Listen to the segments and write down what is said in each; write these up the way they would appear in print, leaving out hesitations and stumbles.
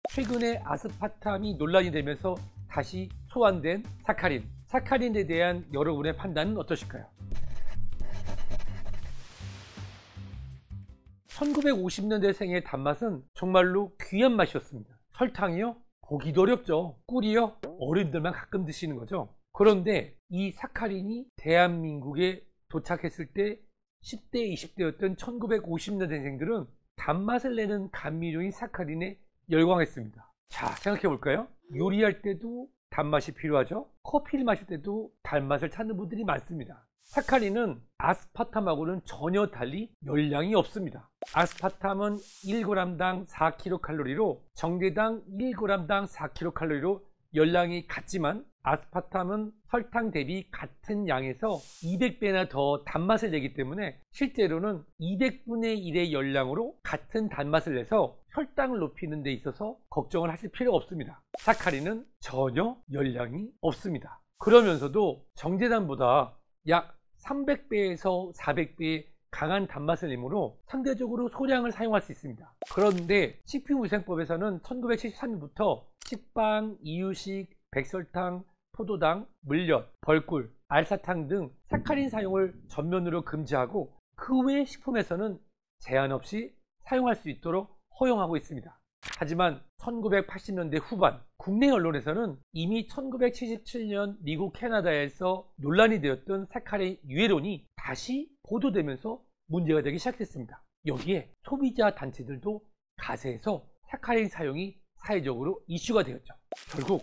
최근에 아스파탐이 논란이 되면서 다시 소환된 사카린에 대한 여러분의 판단은 어떠실까요? 1950년대생의 단맛은 정말로 귀한 맛이었습니다. 설탕이요? 보기도 어렵죠. 꿀이요? 어른들만 가끔 드시는 거죠. 그런데 이 사카린이 대한민국에 도착했을 때 10대, 20대였던 1950년대생들은 단맛을 내는 감미료인 사카린에 열광했습니다. 자, 생각해 볼까요? 요리할 때도 단맛이 필요하죠. 커피를 마실 때도 단맛을 찾는 분들이 많습니다. 사카린은 아스파탐하고는 전혀 달리 열량이 없습니다. 아스파탐은 1g당 4kcal로 정제당 1g당 4kcal로 열량이 같지만 아스파탐은 설탕 대비 같은 양에서 200배나 더 단맛을 내기 때문에 실제로는 200분의 1의 열량으로 같은 단맛을 내서 혈당을 높이는 데 있어서 걱정을 하실 필요가 없습니다. 사카린은 전혀 열량이 없습니다. 그러면서도 정제당보다 약 300배에서 400배의 강한 단맛을 내므로 상대적으로 소량을 사용할 수 있습니다. 그런데 식품위생법에서는 1973년부터 식빵, 이유식, 백설탕, 포도당, 물엿, 벌꿀, 알사탕 등 사카린 사용을 전면으로 금지하고 그 외의 식품에서는 제한 없이 사용할 수 있도록 허용하고 있습니다. 하지만 1980년대 후반 국내 언론에서는 이미 1977년 미국, 캐나다에서 논란이 되었던 사카린 유해론이 다시 보도되면서 문제가 되기 시작했습니다. 여기에 소비자 단체들도 가세해서 사카린 사용이 사회적으로 이슈가 되었죠. 결국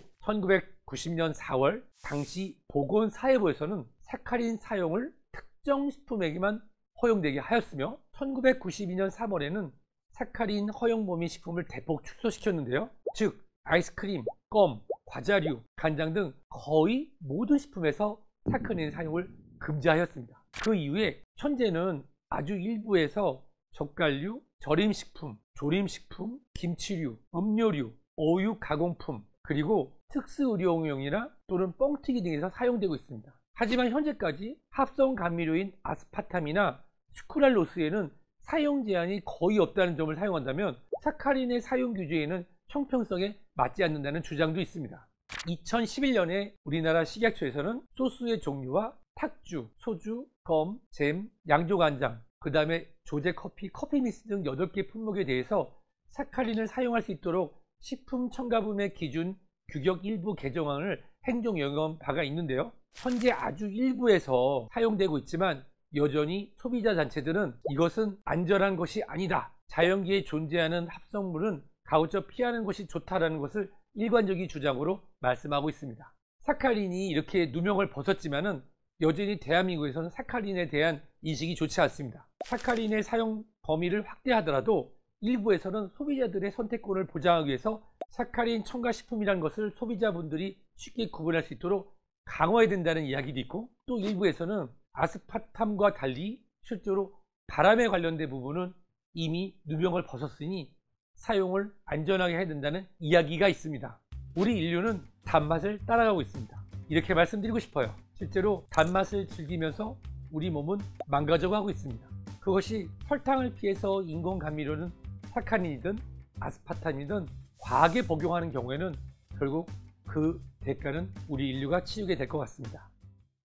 1990년 4월 당시 보건사회부에서는 사카린 사용을 특정 식품에게만 허용되게 하였으며 1992년 3월에는 사카린 허용 범위 식품을 대폭 축소시켰는데요. 즉 아이스크림, 껌, 과자류, 간장 등 거의 모든 식품에서 사카린 사용을 금지하였습니다. 그 이후에 현재는 아주 일부에서 젓갈류, 절임식품, 조림식품, 김치류, 음료류, 어육 가공품, 그리고 특수의료용이나 또는 뻥튀기 등에서 사용되고 있습니다. 하지만 현재까지 합성 감미료인 아스파탐이나 수크랄로스에는 사용 제한이 거의 없다는 점을 사용한다면 사카린의 사용 규제에는 형평성에 맞지 않는다는 주장도 있습니다. 2011년에 우리나라 식약처에서는 소스의 종류와 탁주, 소주, 검, 잼, 양조간장, 그 다음에 조제 커피, 커피 믹스 등 8개 품목에 대해서 사카린을 사용할 수 있도록 식품 첨가품의 기준 규격 일부 개정안을 행정영향 바가 있는데요. 현재 아주 일부에서 사용되고 있지만 여전히 소비자 단체들은 이것은 안전한 것이 아니다. 자연계에 존재하는 합성물은 가급적 피하는 것이 좋다라는 것을 일관적인 주장으로 말씀하고 있습니다. 사카린이 이렇게 누명을 벗었지만은 여전히 대한민국에서는 사카린에 대한 인식이 좋지 않습니다. 사카린의 사용 범위를 확대하더라도 일부에서는 소비자들의 선택권을 보장하기 위해서 사카린 첨가식품이라는 것을 소비자분들이 쉽게 구분할 수 있도록 강화해야 된다는 이야기도 있고, 또 일부에서는 아스파탐과 달리 실제로 바람에 관련된 부분은 이미 누명을 벗었으니 사용을 안전하게 해야 된다는 이야기가 있습니다. 우리 인류는 단맛을 따라가고 있습니다. 이렇게 말씀드리고 싶어요. 실제로 단맛을 즐기면서 우리 몸은 망가져가고 있습니다. 그것이 설탕을 피해서 인공감미료는 사카린이든 아스파탐이든 과하게 복용하는 경우에는 결국 그 대가는 우리 인류가 치르게 될 것 같습니다.